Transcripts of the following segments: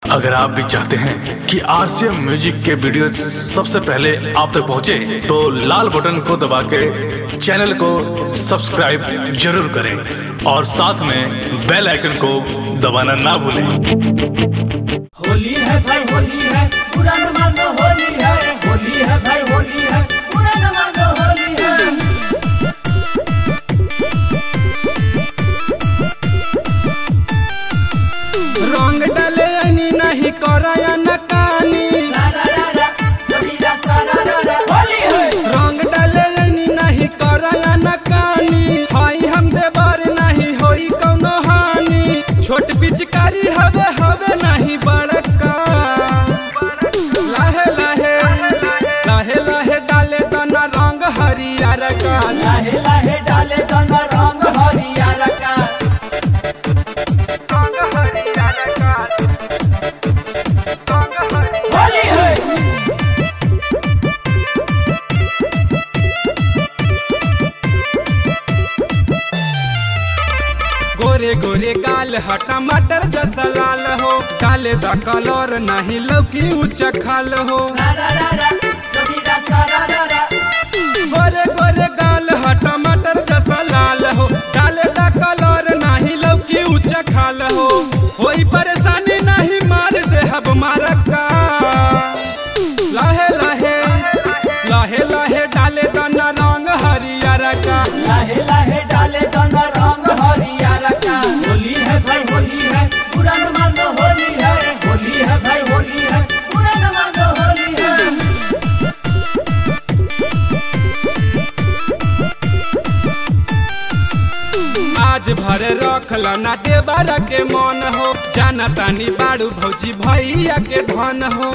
अगर आप भी चाहते हैं कि आरसीएम म्यूजिक के वीडियो सबसे पहले आप तक पहुंचे, तो लाल बटन को दबा के चैनल को सब्सक्राइब जरूर करें और साथ में बेल आइकन को दबाना ना भूलें। होली है भाई होली है, पूरा न मानो होली है। होली है भाई होली है, पूरा न मानो होली है। रंग डाले अनी नहीं कराया न कानी, होली है। रंग डाले अनी नहीं कराया न कानी। हाई हम देवर नहीं होई कौनो हानि, छोट पिचकारी हवे हवे नहीं बड़का। लाहे लाहे लाहे लाहे डाले तना रंग हरियर का, लाहे लाहे डाले तना रंग हरियर का। रंग हरियर का, होली है। गोरे गोरे गाल ह टमाटर जैसा लाल हो, डाले द कलर नहीं लौकी ऊंचा खाल हो। गोरे गोरे गाल ह टमाटर जैसा लाल हो, डाले द कलर नहीं लौकी ऊंचा खाल हो। कोई परेशानी नहीं मार दे हब मारका। लाहे लाहे लाहे लाहे डाले द रंग हरियर का, लाहे लाहे डाले तना रंग हरियर का। होली है भाई होली है, पूरा न मानो होली है। होली है भाई होली है, पूरा न मानो होली है। आज भर रखल ना देवर के मन हो, जाना तानी बाड़ू भौजी भैया के धन हो।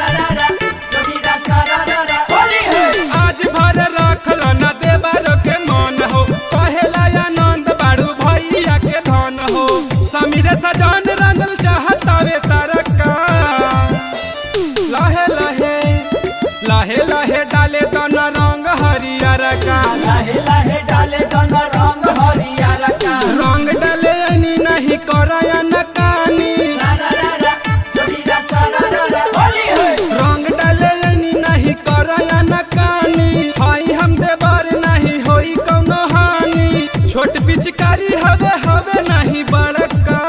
होली है। आज भर रखल ना देवर के मन हो, पहला आनंद बाड़ू भैया के धन हो। समीर सजान रंगल चाहतावे तरका। लाहे लाहे लाहे लाहे डाले तना रंग हरियर का, लाहे लाहे डाले तना रंग हरियर का। रंग डाले अनी नहीं कराया न कानी। होली है। रंग डाले अनी नहीं कराया न कानी। हाई हम देवर नहीं होई कौनो हानि, छोट पिचकारी हवे हवे नहीं बड़का।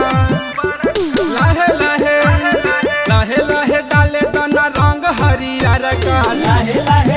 लाहे लाहे लाहे लाहे डाले तना रंग हरियर का, लाहे लाहे